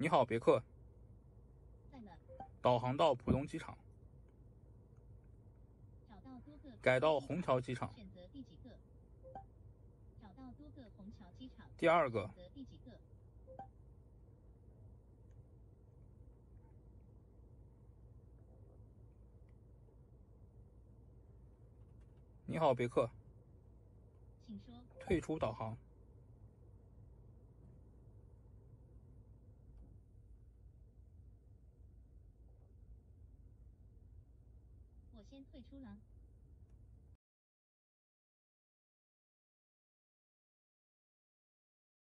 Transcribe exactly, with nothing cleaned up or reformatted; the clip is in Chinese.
你好，别克， 在了， 导航到浦东机场， 找到多个改到虹桥机场。 选择第几个？找到多个虹桥机场。 第二个选择第几个？ 你好，别克， 请说。 退出导航。 我先退出了。